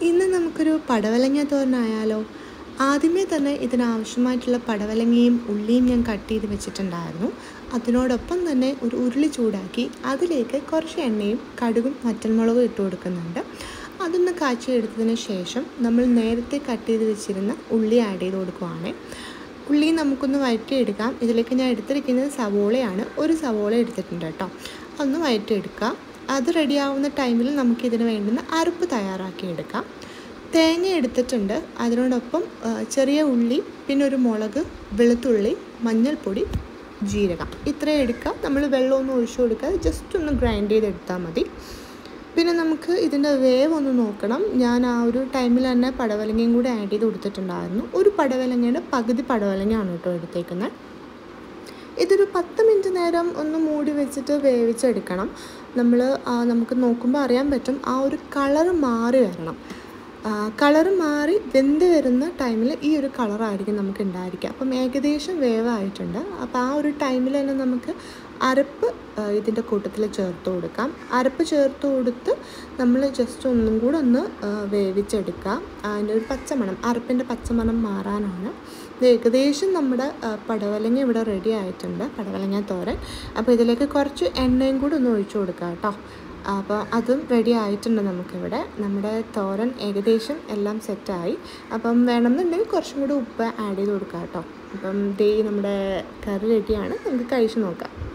ഇന്ന് നമുക്കൊരു പടവലങ്ങ തോരനായാലോ? ആദ്യമേ തന്നെ ഇതിനാവശ്യമായിട്ടുള്ള പടവലങ്ങയും ഉള്ളിയും ഞാൻ കട്ട് ചെയ്ത് വെച്ചിട്ടുണ്ടായിരുന്നു. അതിനോടൊപ്പം തന്നെ ഒരു ഉരുളി ചൂടാക്കി അതിലേക്ക് കുറച്ച് എണ്ണയും കടുകും വറ്റൽമുളകും ഇട്ട് കൊടുക്കുന്നുണ്ട്. അതൊന്ന് കാച്ചിയെടുത്തതിന് ശേഷം നമ്മൾ നേരത്തെ കട്ട് ചെയ്ത് വെച്ചിരുന്ന ഉള്ളി ആഡ് ചെയ്ത് കൊടുക്കുവാണ്. ഉള്ളി നമുക്കൊന്ന് വഴറ്റിയെടുക്കാം. ഇതിലേക്ക് ഞാൻ എടുത്തിരിക്കുന്നത് സവോളയാണ്. ഒരു സവോള എടുത്തിട്ടുണ്ട് കേട്ടോ. അതൊന്ന് വഴറ്റിയെടുക്കുക. അത് റെഡിയാവുന്ന ടൈമിൽ നമുക്കിതിന് വേണ്ടുന്ന അരപ്പ് തയ്യാറാക്കിയെടുക്കാം. തേങ്ങ എടുത്തിട്ടുണ്ട്. അതിനോടൊപ്പം ചെറിയ ഉള്ളി, പിന്നെ ഒരു മുളക്, വെളുത്തുള്ളി, മഞ്ഞൾപ്പൊടി, ജീരകം ഇത്രയും എടുക്കുക. നമ്മൾ വെള്ളമൊന്നും ഒഴിച്ചു കൊടുക്കാതെ ജസ്റ്റ് ഒന്ന് ഗ്രൈൻഡ് ചെയ്തെടുത്താൽ മതി. പിന്നെ നമുക്ക് ഇതിൻ്റെ വേവ് ഒന്ന് നോക്കണം. ഞാൻ ആ ഒരു ടൈമിൽ തന്നെ പടവലങ്ങയും കൂടി ആഡ് ചെയ്ത് കൊടുത്തിട്ടുണ്ടായിരുന്നു. ഒരു പടവലങ്ങയുടെ പകുതി പടവലങ്ങയാണ് കേട്ടോ എടുത്തേക്കുന്നത്. ഇതൊരു 10 മിനിറ്റ് നേരം ഒന്ന് മൂടി വെച്ചിട്ട് വേവിച്ചെടുക്കണം. നമുക്ക് നോക്കുമ്പോൾ അറിയാൻ പറ്റും ആ ഒരു കളറ് മാറി വരണം. കളറ് മാറി വെന്ത് വരുന്ന ടൈമിൽ ഈ ഒരു കളറായിരിക്കും നമുക്ക് ഉണ്ടായിരിക്കുക. അപ്പം ഏകദേശം വേവായിട്ടുണ്ട്. അപ്പോൾ ആ ഒരു ടൈമിൽ തന്നെ നമുക്ക് അരപ്പ് ഇതിൻ്റെ കൂട്ടത്തിൽ ചേർത്ത് കൊടുക്കാം. അരപ്പ് ചേർത്ത് കൊടുത്ത് നമ്മൾ ജസ്റ്റ് ഒന്നും കൂടെ ഒന്ന് വേവിച്ചെടുക്കുക. അതിൻ്റെ ഒരു പച്ചമണം, അരപ്പിൻ്റെ പച്ചമണം മാറാനാണ്. ഇത് ഏകദേശം നമ്മുടെ പടവലങ്ങ ഇവിടെ റെഡി ആയിട്ടുണ്ട്, പടവലങ്ങ തോരൻ. അപ്പോൾ ഇതിലേക്ക് കുറച്ച് എണ്ണയും കൂടി ഒന്ന് ഒഴിച്ചു കൊടുക്കുക കേട്ടോ. അപ്പോൾ അതും റെഡി ആയിട്ടുണ്ട് നമുക്കിവിടെ. നമ്മുടെ തോരൻ ഏകദേശം എല്ലാം സെറ്റായി. അപ്പം വേണമെന്നുണ്ടെങ്കിൽ കുറച്ചും കൂടി ഉപ്പ് ആഡ് ചെയ്ത് കൊടുക്കാം കേട്ടോ. അപ്പം നമ്മുടെ കറി റെഡിയാണ്. നമുക്ക് കഴിച്ച് നോക്കാം.